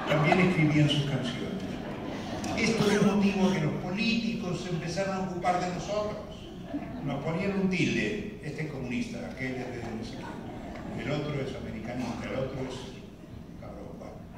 también escribían sus canciones. Esto dio motivo a que los políticos empezaran a ocupar de nosotros. Nos ponían un tilde, este es comunista, aquel es de no sé qué, el otro es americanista, el otro es cabrón.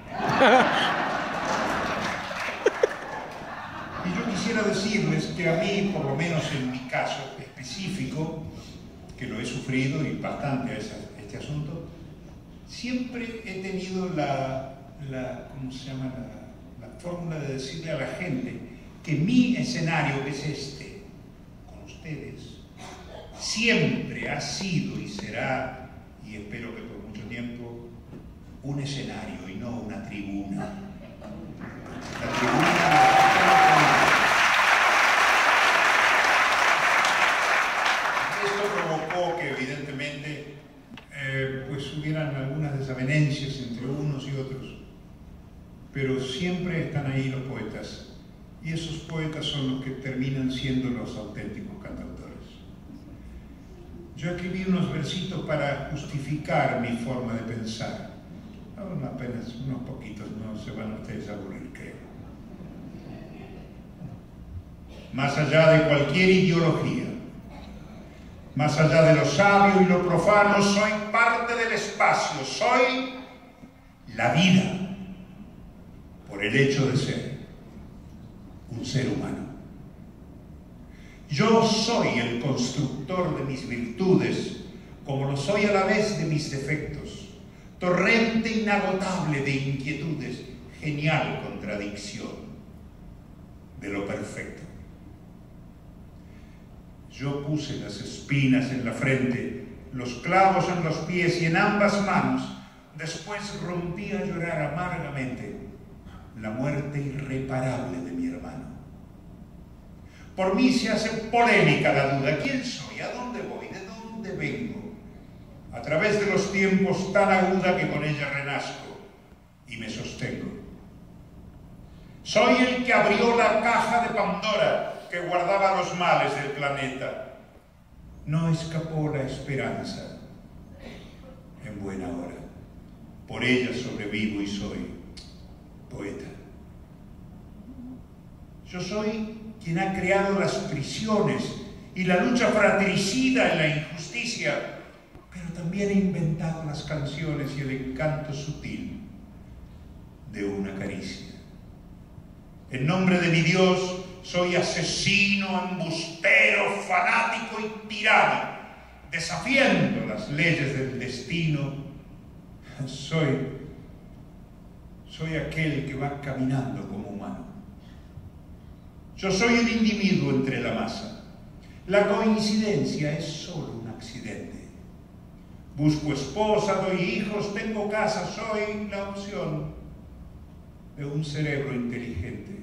Y yo quisiera decirles que a mí, por lo menos en mi caso específico, que lo he sufrido y bastante a este asunto, siempre he tenido ¿cómo se llama? La fórmula de decirle a la gente que mi escenario, que es este, con ustedes, siempre ha sido y será, y espero que por mucho tiempo, un escenario y no una tribuna. La tribuna... Esto provocó que evidentemente pues hubieran algunas desavenencias entre unos y otros, pero siempre están ahí los poetas, y esos poetas son los que terminan siendo los auténticos cantautores. Yo escribí unos versitos para justificar mi forma de pensar. Apenas unos poquitos, no se van ustedes a aburrir, creo. Más allá de cualquier ideología, más allá de lo sabio y lo profano, soy parte del espacio, soy la vida, por el hecho de ser un ser humano. Yo soy el constructor de mis virtudes, como lo soy a la vez de mis defectos, torrente inagotable de inquietudes, genial contradicción de lo perfecto. Yo puse las espinas en la frente, los clavos en los pies y en ambas manos. Después rompí a llorar amargamente la muerte irreparable de mi hermano. Por mí se hace polémica la duda. ¿Quién soy? ¿A dónde voy? ¿De dónde vengo? A través de los tiempos tan aguda que con ella renazco y me sostengo. Soy el que abrió la caja de Pandora que guardaba los males del planeta. No escapó la esperanza en buena hora. Por ella sobrevivo y soy poeta. Yo soy quien ha creado las prisiones y la lucha fratricida en la injusticia, pero también he inventado las canciones y el encanto sutil de una caricia. En nombre de mi Dios, soy asesino, embustero, fanático y tirano, desafiando las leyes del destino. Soy aquel que va caminando como humano. Yo soy el individuo entre la masa. La coincidencia es solo un accidente. Busco esposa, doy hijos, tengo casa, soy la opción de un cerebro inteligente.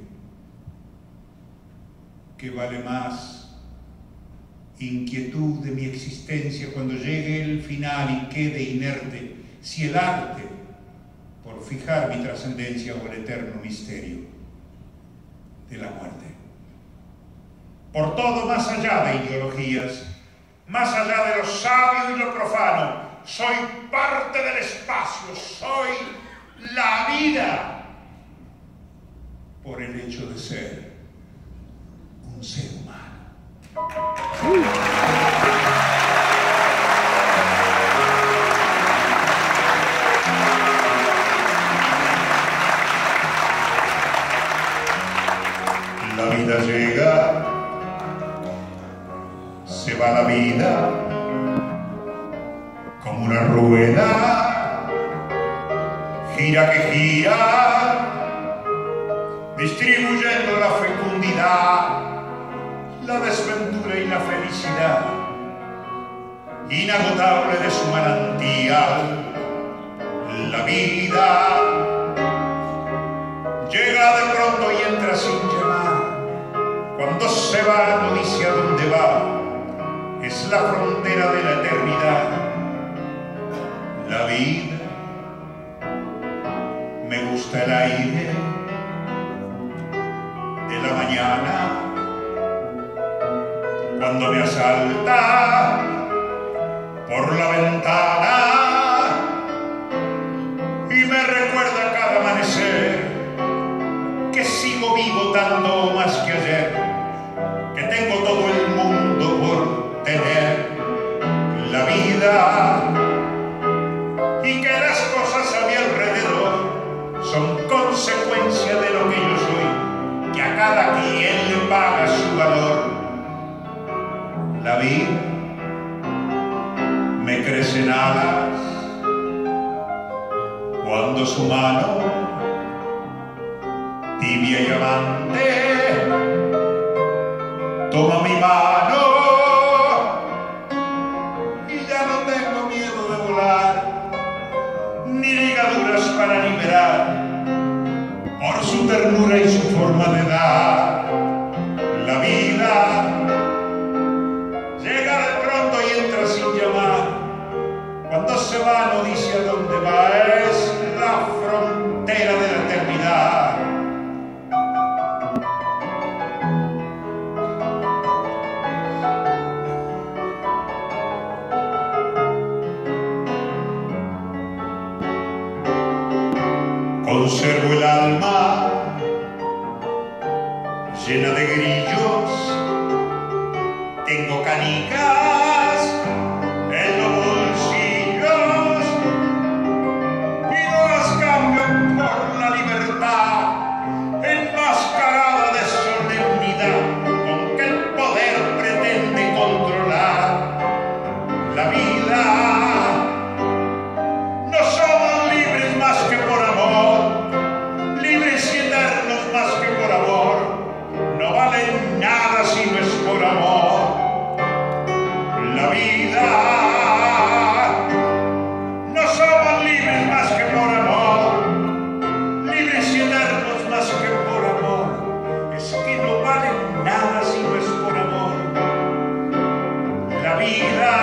¿Qué vale más? Inquietud de mi existencia cuando llegue el final y quede inerte, si el arte, por fijar mi trascendencia o el eterno misterio de la muerte. Por todo, más allá de ideologías, más allá de lo sabio y lo profano, soy parte del espacio, soy la vida, por el hecho de ser un ser humano. La vida llega, se va la vida, como una rueda, gira que gira, distribuyendo la fecundidad, la desventura y la felicidad, inagotable de su manantial. La vida llega de pronto y entra sin llamar. Cuando se va no dice a dónde va, es la frontera de la eternidad. La vida, me gusta el aire de la mañana, cuando me asalta por la ventana y me recuerda cada amanecer vida me crecen alas cuando su mano tibia y amante toma mi mano y ya no tengo miedo de volar ni ligaduras para liberar por su ternura y su forma de dar. La vida llega de pronto y entra sin llamar. Cuando se va no dice a dónde va, es la frontera de la eternidad. Conservo el alma llena de grillos, tengo canicas en los bolsillos y no las cambio por la libertad enmascarada de solemnidad con que el poder pretende controlar la vida. No somos libres más que por amor, libres y eternos más que por amor. No vale nada si no es por amor. La vida. No somos libres más que por amor, libres y eternos más que por amor. Es que no vale nada si no es por amor. La vida.